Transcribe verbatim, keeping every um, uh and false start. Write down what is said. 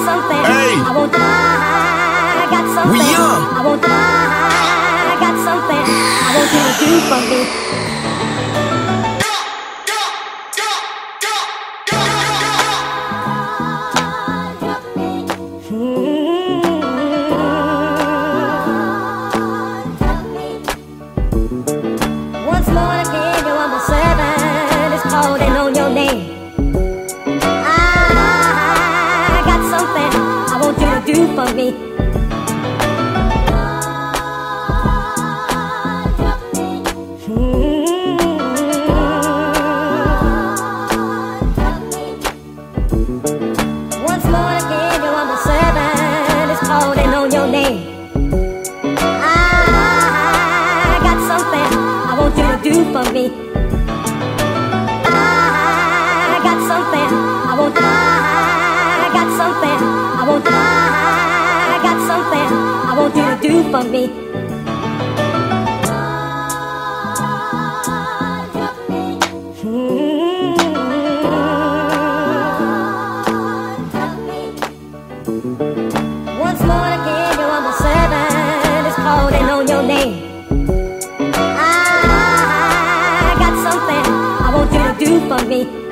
something. Hey. I want. I got something. We young. I want. I got something. I want you to do for me. Once more again, you're on my servant. It's calling on your name. I got something I want you to do for me. Once more again, you're on my servant. It's calling on your name. I got something I want you to do for me. I got something I want. I got something I want. I got something I want you to do for me. Once more again, you're on my servant. It's calling on your name. I got something I want you to do for me.